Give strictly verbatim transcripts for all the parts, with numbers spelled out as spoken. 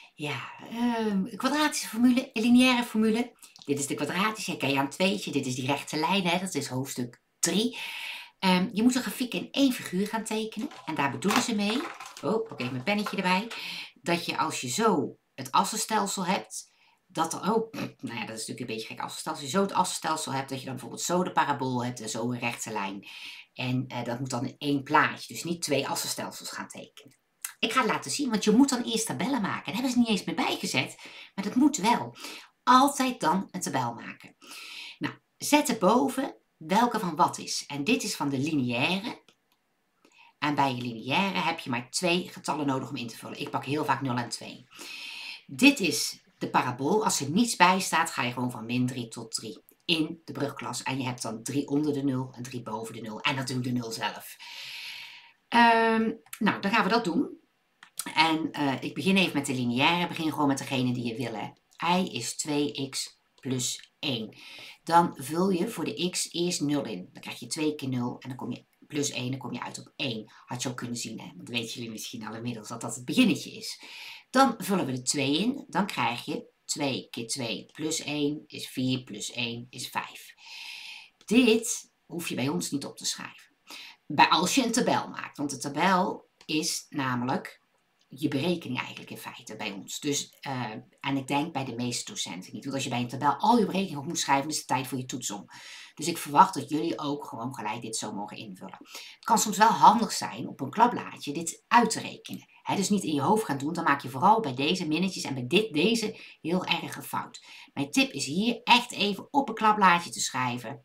Ja, ehm, kwadratische formule, lineaire formule. Dit is de kwadratische, ken je aan het tweetje. Dit is die rechte lijn, hè, dat is hoofdstuk drie. Ehm, je moet een grafiek in één figuur gaan tekenen. En daar bedoelen ze mee, oh, pak even mijn pennetje erbij, dat je als je zo het assenstelsel hebt, dat er ook, nou ja, dat is natuurlijk een beetje gek assenstelsel. Als je zo het assenstelsel hebt, dat je dan bijvoorbeeld zo de parabool hebt en zo een rechte lijn. En uh, dat moet dan in één plaatje, dus niet twee assenstelsels gaan tekenen. Ik ga het laten zien, want je moet dan eerst tabellen maken. Daar hebben ze niet eens meer bijgezet, maar dat moet wel. Altijd dan een tabel maken. Nou, zet erboven welke van wat is. En dit is van de lineaire. En bij je lineaire heb je maar twee getallen nodig om in te vullen. Ik pak heel vaak nul en twee. Dit is de parabool. Als er niets bij staat, ga je gewoon van min drie tot drie in de brugklas. En je hebt dan drie onder de nul en drie boven de nul. En natuurlijk de nul zelf. Um, nou, dan gaan we dat doen. En uh, ik begin even met de lineaire. Begin gewoon met degene die je wil. Hè. Y is twee x plus één. Dan vul je voor de x eerst nul in. Dan krijg je twee keer nul en dan kom je plus één. Dan kom je uit op één. Had je ook kunnen zien. Hè? Dat weten jullie misschien al inmiddels dat dat het beginnetje is. Dan vullen we de twee in. Dan krijg je twee keer twee plus één is vier plus één is vijf. Dit hoef je bij ons niet op te schrijven. Bij als je een tabel maakt. Want de tabel is namelijk je berekening eigenlijk in feite bij ons. Dus, uh, en ik denk bij de meeste docenten niet. Want als je bij een tabel al je berekening op moet schrijven, is het tijd voor je toetsom. Dus ik verwacht dat jullie ook gewoon gelijk dit zo mogen invullen. Het kan soms wel handig zijn op een klapblaadje dit uit te rekenen. He, dus niet in je hoofd gaan doen, dan maak je vooral bij deze minnetjes en bij dit, deze heel erg een fout. Mijn tip is hier echt even op een klapblaadje te schrijven.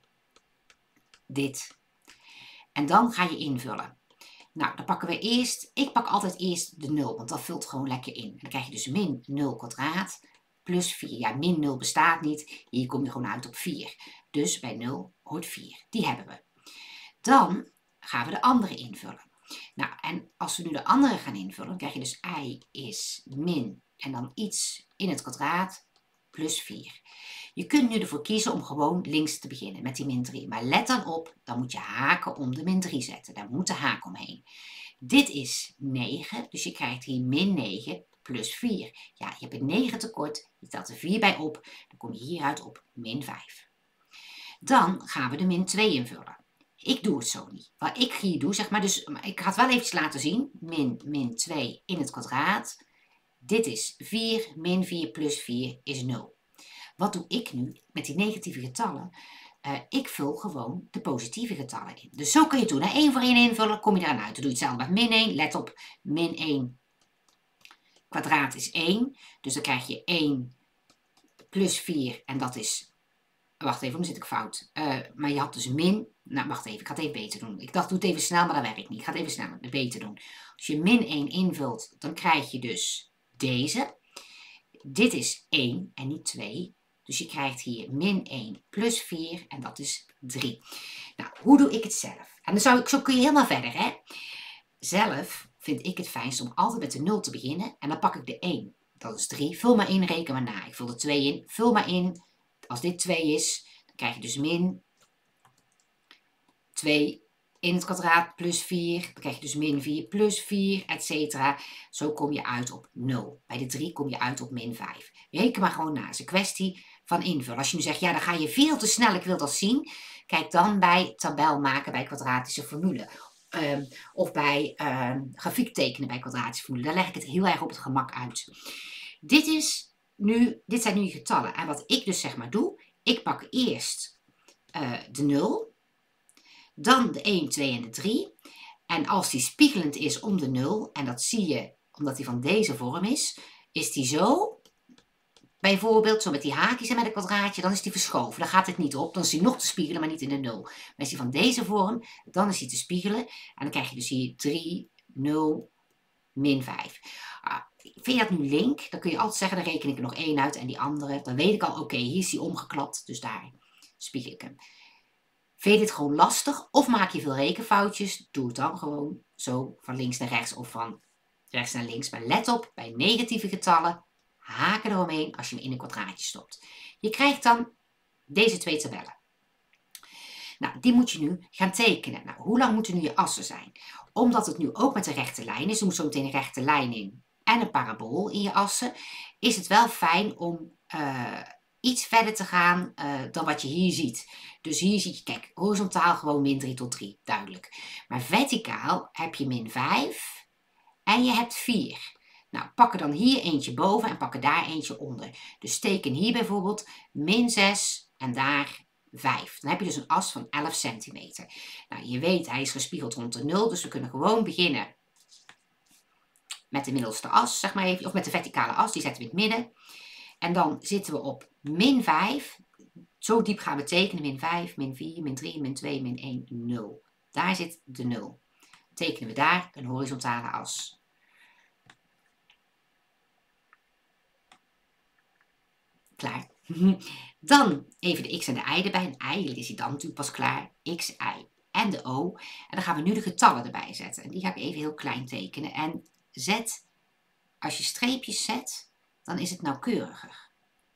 Dit. En dan ga je invullen. Nou, dan pakken we eerst, ik pak altijd eerst de nul, want dat vult gewoon lekker in. En dan krijg je dus min nul kwadraat plus vier. Ja, min nul bestaat niet, hier kom je gewoon uit op vier. Dus bij nul hoort vier, die hebben we. Dan gaan we de andere invullen. Nou, en als we nu de andere gaan invullen, dan krijg je dus y is min en dan iets in het kwadraat plus vier. Je kunt nu ervoor kiezen om gewoon links te beginnen met die min drie. Maar let dan op, dan moet je haken om de min drie zetten. Daar moet de haak omheen. Dit is negen, dus je krijgt hier min negen plus vier. Ja, je hebt een negen tekort, je telt er vier bij op, dan kom je hieruit op min vijf. Dan gaan we de min twee invullen. Ik doe het zo niet. Wat ik hier doe, zeg maar, dus ik ga het wel eventjes laten zien. Min, min twee in het kwadraat. Dit is vier, min vier plus vier is nul. Wat doe ik nu met die negatieve getallen? Uh, ik vul gewoon de positieve getallen in. Dus zo kun je het doen. Hè? één voor één invullen, kom je eraan uit. Dan doe je hetzelfde met min één. Let op, min één kwadraat is één. Dus dan krijg je één plus vier en dat is... Wacht even, dan zit ik fout. Uh, maar je had dus min... Nou, wacht even, ik ga het even beter doen. Ik dacht, doe het even snel, maar dat werkt niet. Ik ga het even snel, beter doen. Als je min één invult, dan krijg je dus deze. Dit is één en niet twee. Dus je krijgt hier min één plus vier en dat is drie. Nou, hoe doe ik het zelf? En dan zou ik, zo kun je helemaal verder, hè. Zelf vind ik het fijnst om altijd met de nul te beginnen. En dan pak ik de één. Dat is drie. Vul maar in, reken maar na. Ik vul de twee in. Vul maar in. Als dit twee is, dan krijg je dus min twee in het kwadraat plus vier. Dan krijg je dus min vier plus vier, et cetera. Zo kom je uit op nul. Bij de drie kom je uit op min vijf. Reken maar gewoon na. Het is een kwestie van invullen. Als je nu zegt, ja, dan ga je veel te snel, ik wil dat zien. Kijk dan bij tabel maken bij kwadratische formule. Um, of bij um, grafiek tekenen bij kwadratische formule. Daar leg ik het heel erg op het gemak uit. Dit, is nu, dit zijn nu je getallen. En wat ik dus zeg maar doe, ik pak eerst uh, de nul. Dan de één, twee en de drie. En als die spiegelend is om de nul, en dat zie je omdat die van deze vorm is, is die zo... Bijvoorbeeld, zo met die haakjes en met een kwadraatje, dan is die verschoven. Dan gaat het niet op, dan is die nog te spiegelen, maar niet in de nul. Maar is die van deze vorm, dan is die te spiegelen. En dan krijg je dus hier drie, nul, min vijf. Ah, vind je dat nu link? Dan kun je altijd zeggen, dan reken ik er nog één uit en die andere. Dan weet ik al, oké, okay, hier is die omgeklapt, dus daar spiegel ik hem. Vind je dit gewoon lastig of maak je veel rekenfoutjes? Doe het dan gewoon zo van links naar rechts of van rechts naar links. Maar let op, bij negatieve getallen, haken eromheen als je hem in een kwadraatje stopt. Je krijgt dan deze twee tabellen. Nou, die moet je nu gaan tekenen. Nou, hoe lang moeten nu je assen zijn? Omdat het nu ook met de rechte lijn is, er moet zo meteen een rechte lijn in. en een parabool in je assen, is het wel fijn om uh, iets verder te gaan uh, dan wat je hier ziet. Dus hier zie je, kijk, horizontaal gewoon min drie tot drie, duidelijk. Maar verticaal heb je min vijf en je hebt vier. Nou, pak er dan hier eentje boven en pak er daar eentje onder. Dus teken hier bijvoorbeeld min zes en daar vijf. Dan heb je dus een as van elf centimeter. Nou, je weet, hij is gespiegeld rond de nul, dus we kunnen gewoon beginnen met de middelste as, zeg maar even, of met de verticale as, die zetten we in het midden. En dan zitten we op min vijf. Zo diep gaan we tekenen. Min vijf, min vier, min drie, min twee, min één, nul. Daar zit de nul. Tekenen we daar een horizontale as. Klaar. Dan even de x en de y erbij. En y is hij dan natuurlijk pas klaar. X, y en de o. En dan gaan we nu de getallen erbij zetten. En die ga ik even heel klein tekenen. En zet, als je streepjes zet, dan is het nauwkeuriger.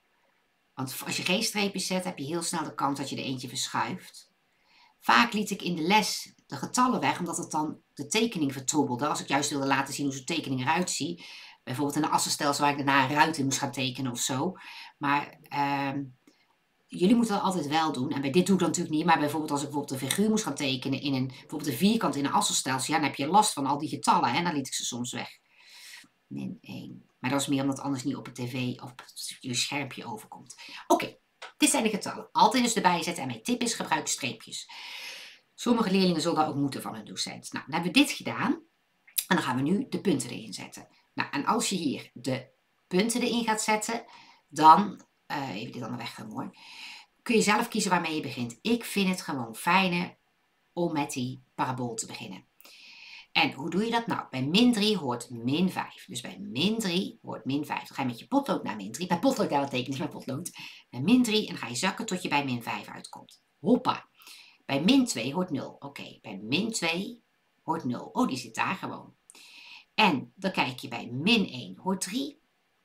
Want als je geen streepjes zet, heb je heel snel de kans dat je er eentje verschuift. Vaak liet ik in de les de getallen weg, omdat het dan de tekening vertroebelde. Als ik juist wilde laten zien hoe zo'n tekening eruit ziet. Bijvoorbeeld in een assenstelsel waar ik daarna een ruit in moest gaan tekenen of zo. Maar uh, jullie moeten dat altijd wel doen. En bij dit doe ik dat natuurlijk niet. Maar bijvoorbeeld als ik bijvoorbeeld een figuur moest gaan tekenen in een, bijvoorbeeld een vierkant in een assenstelsel. Ja, dan heb je last van al die getallen. En dan liet ik ze soms weg. Min één. Maar dat is meer omdat het anders niet op het tv of op je schermpje overkomt. Oké, okay, dit zijn de getallen. Altijd dus erbij zetten. En mijn tip is gebruik streepjes. Sommige leerlingen zullen dat ook moeten van hun docent. Nou, dan hebben we dit gedaan. En dan gaan we nu de punten erin zetten. Nou, en als je hier de punten erin gaat zetten, dan, uh, even dit allemaal weggaan hoor, kun je zelf kiezen waarmee je begint. Ik vind het gewoon fijner om met die parabool te beginnen. En hoe doe je dat nou? Bij min drie hoort min vijf. Dus bij min drie hoort min vijf. Dan ga je met je potlood naar min drie. Bij potlood, daar tekenen is mijn potlood. Bij min drie en dan ga je zakken tot je bij min vijf uitkomt. Hoppa. Bij min twee hoort nul. Oké, okay. Bij min twee hoort nul. Oh, die zit daar gewoon. En dan kijk je bij min één hoort drie.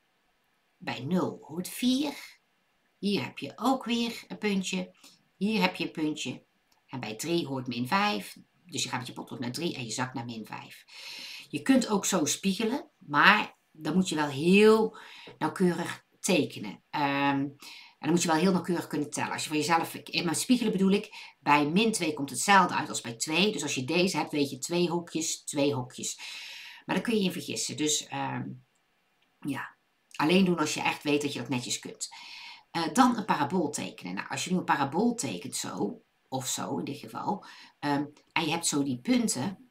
Bij nul hoort vier. Hier heb je ook weer een puntje. Hier heb je een puntje. En bij drie hoort min vijf. Dus je gaat met je potlood naar drie en je zakt naar min vijf. Je kunt ook zo spiegelen, maar dan moet je wel heel nauwkeurig tekenen. Um, en dan moet je wel heel nauwkeurig kunnen tellen. Als je voor jezelf, in mijn spiegelen bedoel ik, bij min twee komt hetzelfde uit als bij twee. Dus als je deze hebt, weet je twee hokjes, twee hokjes. Maar daar kun je in vergissen. Dus um, ja, alleen doen als je echt weet dat je dat netjes kunt. Uh, dan een parabool tekenen. Nou, als je nu een parabool tekent zo, of zo in dit geval, um, en je hebt zo die punten,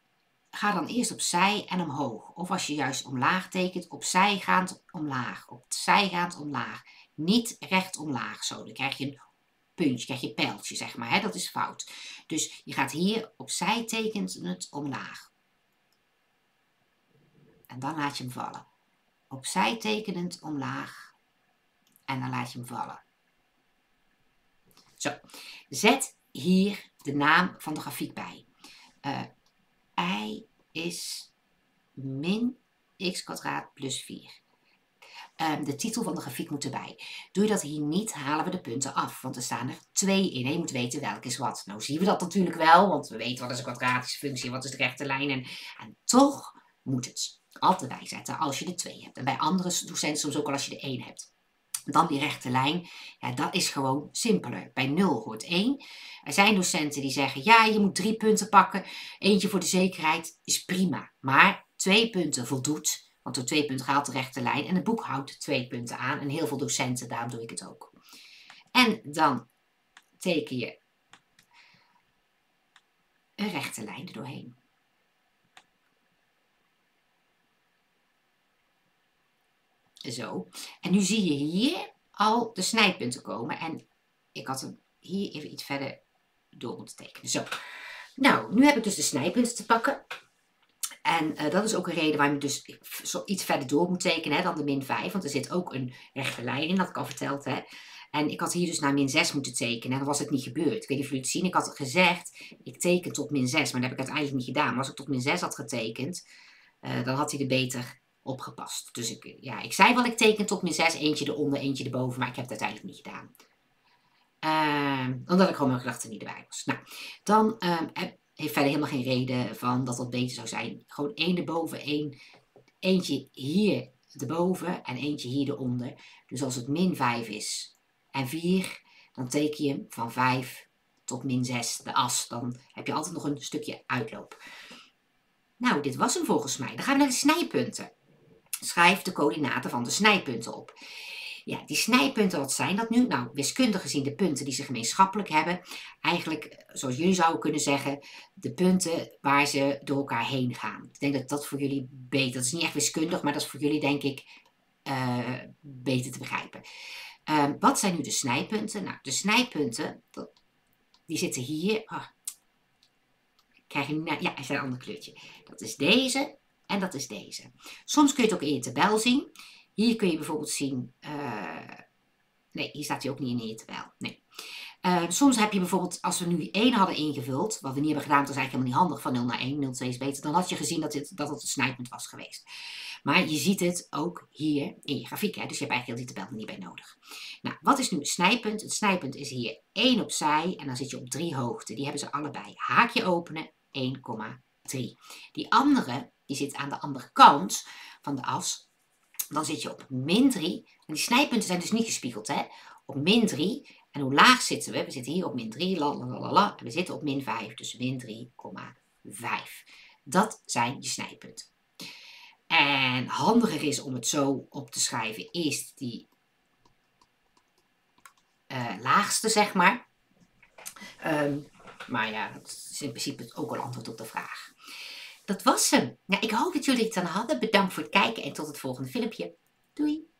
ga dan eerst opzij en omhoog. Of als je juist omlaag tekent, opzijgaand omlaag, opzijgaand omlaag. Niet recht omlaag zo, dan krijg je een puntje, krijg je een pijltje zeg maar, hè? Dat is fout. Dus je gaat hier opzij tekent omlaag. En dan laat je hem vallen. Opzij tekenend omlaag. En dan laat je hem vallen. Zo. Zet hier de naam van de grafiek bij. Uh, y is min x kwadraat plus vier. Um, de titel van de grafiek moet erbij. Doe je dat hier niet, halen we de punten af. Want er staan er twee in. En je moet weten welke is wat. Nou zien we dat natuurlijk wel. Want we weten wat is een kwadratische functie. Wat is de rechte lijn. En, en toch moet het altijd bijzetten als je de twee hebt. En bij andere docenten soms ook al als je de één hebt. Dan die rechte lijn, ja, dat is gewoon simpeler. Bij nul hoort één. Er zijn docenten die zeggen, ja, je moet drie punten pakken. Eentje voor de zekerheid is prima. Maar twee punten voldoet, want door twee punten gaat de rechte lijn. En het boek houdt twee punten aan. En heel veel docenten, daarom doe ik het ook. En dan teken je een rechte lijn er doorheen. Zo. En nu zie je hier al de snijpunten komen. En ik had hem hier even iets verder door moeten tekenen. Zo. Nou, nu heb ik dus de snijpunten te pakken. En uh, dat is ook een reden waarom je dus zo iets verder door moet tekenen hè, dan de min vijf. Want er zit ook een rechte lijn in, dat ik al verteld heb. En ik had hier dus naar min zes moeten tekenen. En dan was het niet gebeurd. Ik weet niet of jullie het zien. Ik had gezegd, ik teken tot min zes. Maar dat heb ik uiteindelijk niet gedaan. Maar als ik tot min zes had getekend, uh, dan had hij er beter opgepast. Dus ik, ja, ik zei wel, ik teken tot min zes. Eentje eronder, eentje erboven. Maar ik heb het uiteindelijk niet gedaan. Uh, omdat ik gewoon mijn gedachten niet erbij was. Nou, dan uh, heeft verder helemaal geen reden van dat dat beter zou zijn. Gewoon één erboven, één eentje hier erboven en eentje hier eronder. Dus als het min vijf is en vier, dan teken je van vijf tot min zes de as. Dan heb je altijd nog een stukje uitloop. Nou, dit was hem volgens mij. Dan gaan we naar de snijpunten. Schrijf de coördinaten van de snijpunten op. Ja, die snijpunten, wat zijn dat nu? Nou, wiskundig gezien de punten die ze gemeenschappelijk hebben. Eigenlijk, zoals jullie zouden kunnen zeggen, de punten waar ze door elkaar heen gaan. Ik denk dat dat voor jullie beter, dat is niet echt wiskundig, maar dat is voor jullie denk ik uh, beter te begrijpen. Uh, wat zijn nu de snijpunten? Nou, de snijpunten, dat, die zitten hier. Oh, krijg je nu naar, ja, hij zijn een ander kleurtje. Dat is deze en dat is deze. Soms kun je het ook in je tabel zien. Hier kun je bijvoorbeeld zien, uh, nee, hier staat hij ook niet in je tabel. Nee. Uh, soms heb je bijvoorbeeld, als we nu één hadden ingevuld, wat we niet hebben gedaan, dat is eigenlijk helemaal niet handig, van nul naar één, nul twee is beter, dan had je gezien dat, dit, dat het een snijpunt was geweest. Maar je ziet het ook hier in je grafiek, hè? Dus je hebt eigenlijk heel die tabel er niet bij nodig. Nou, wat is nu een snijpunt? Het snijpunt is hier één opzij en dan zit je op drie hoogte. Die hebben ze allebei. Haakje openen, één komma drie. Die andere, die zit aan de andere kant van de as. Dan zit je op min drie. En die snijpunten zijn dus niet gespiegeld, hè? Op min drie. En hoe laag zitten we? We zitten hier op min drie. Lalalala, en we zitten op min vijf. Dus min drie komma vijf. Dat zijn je snijpunten. En handiger is om het zo op te schrijven. Eerst die uh, laagste, zeg maar. Um, maar ja, dat is in principe ook al antwoord op de vraag. Dat was hem. Nou, ik hoop dat jullie het aan hadden. Bedankt voor het kijken en tot het volgende filmpje. Doei!